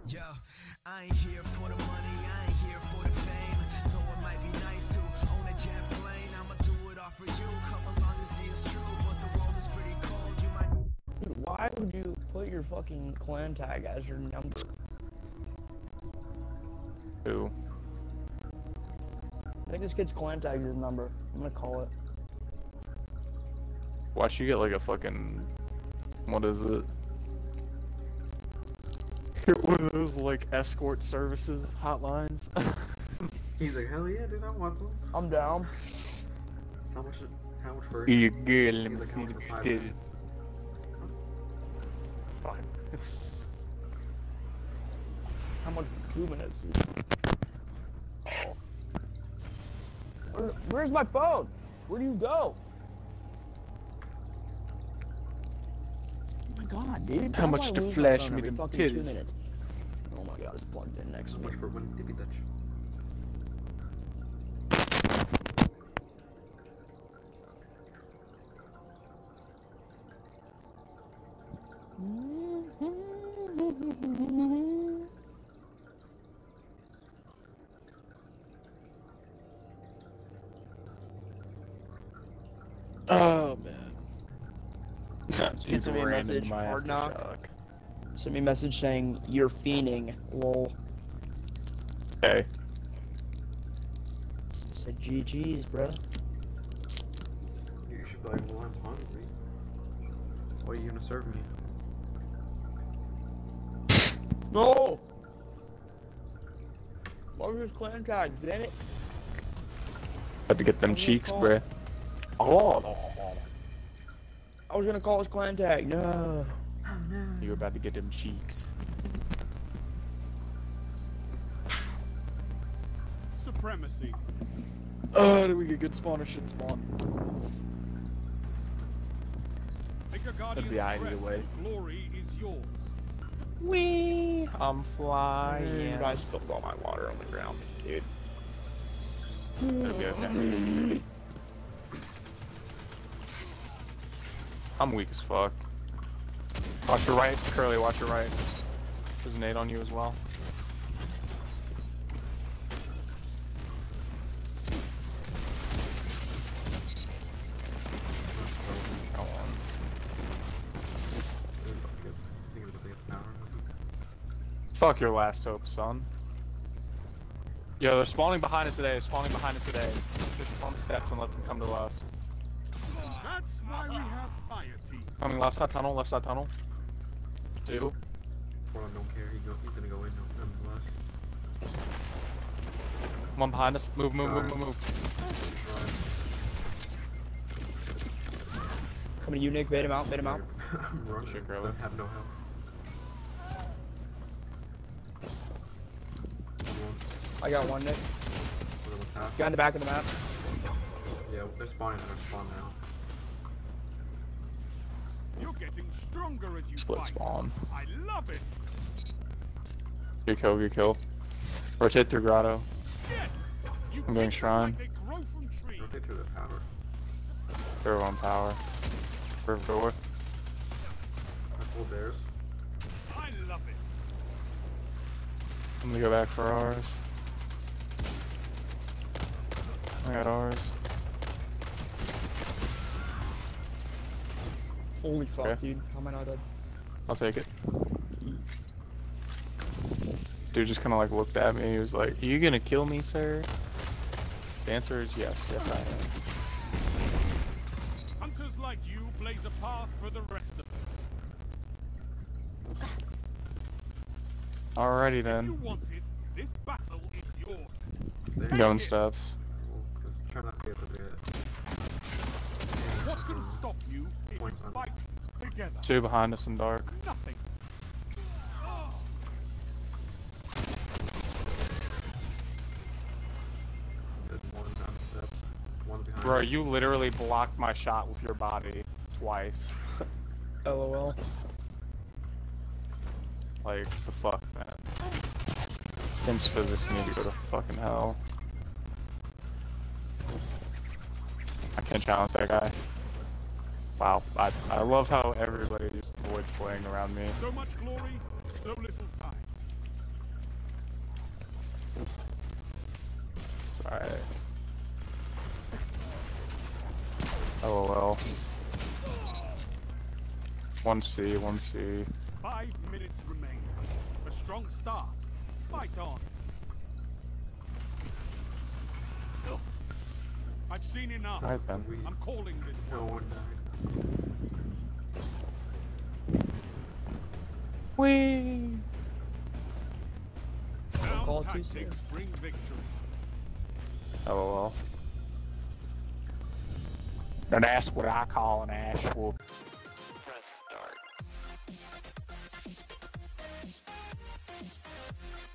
Yo, I ain't here for the money, I ain't here for the fame. Though it might be nice to own a jet plane, I'ma do it all for you. Come along and see it's true, but the world is pretty cold. You might. Dude, why would you put your fucking clan tag as your number? Who? I think this kid's clan tag is his number. I'm gonna call it. Watch you get like a fucking, what is it? One of those like escort services hotlines. He's like, hell yeah, dude, I want some. I'm down. How much for? You good? Let me He's see like, the how much for 5 titties. minutes? Fine. It's How much for 2 minutes? Where's my phone? Where do you go? Oh my god, dude. How much to flash me them fucking 2 titties? minutes? Oh my god, it's plugged in next to How me. much for one dippy Dutch? Oh man. She sent me a message, hard knock. Sent me a message saying, you're fiending, lol. Okay. Said GG's, bruh. You should be like, well, I'm hungry. What are you gonna serve me? No! Marcus clan tag, damn it. Had to get them I'm gonna cheeks, call- bruh. Oh, I was gonna call his clan tag, no. Oh no. you were about to get them cheeks. Supremacy. Did we get good spawn or shit spawn? Make your That'd be guardians either rest, way. and glory is yours. Wee! I'm flying. I spilled all my water on the ground, dude. It'll be okay. I'm weak as fuck. Watch your right, Curly, watch your right. There's a nade on you as well. Go on. Fuck your last hope, son. Yo, they're spawning behind us today, spawning behind us today. Just on the steps and let them come to us. That's why we have piety. Coming left side tunnel, left side tunnel. 2. Well, don't care. He's gonna go in. Nonetheless. One behind us. Move, move, move, move, move. Coming to you, Nick, bait him out, bait him out. I'm running. Shit, 'cause Curly. I have no help. I got one, Nick. What's happening? Guy in the back of the map. Yeah, they're spawning. They're gonna spawn now. You're getting stronger as you Split fight. spawn. I love it. Good kill, good kill. Rotate through grotto. Yes. You I'm going take them shrine. like they grow from trees. Rotate through the power. Throw on power. River door. I pulled theirs. I love it. I'm gonna go back for ours. I got ours. Holy fuck, Okay. dude. How am I not dead? I'll take it. Dude just kinda like looked at me, he was like, "Are you gonna kill me, sir?" The answer is yes, yes I am. Hunters like you blaze a path for the rest of us. Alrighty If you then. want it, this battle is yours. They- Going it. steps. Well, just try not to get the bit. What can stop you if you fight together? 2 behind us in dark. Nothing. There's one down the steps. One behind. Bro, you literally blocked my shot with your body twice. LOL. Like, the fuck, man. Tim's physics need to go to fucking hell. I can't challenge that guy. Wow, I love how everybody just avoids playing around me. So much glory, so little time. 1C, 1C. 5 minutes remain. A strong start. Fight on. I've seen enough. Alright then. I'm calling this No one. one died. Whee! Call Sound it too soon. tactics bring victory. LOL. And that's what I call an ass whoop. Press start.